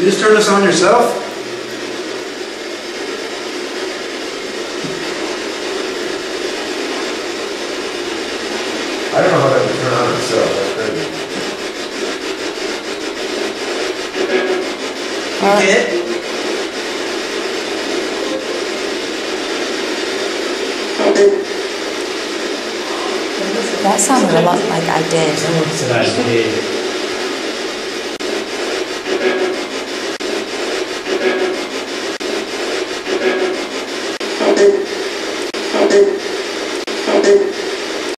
You just turned this on yourself? I don't know how that would turn on itself, that's crazy. You did? That sounded a lot like I did. Someone said I did.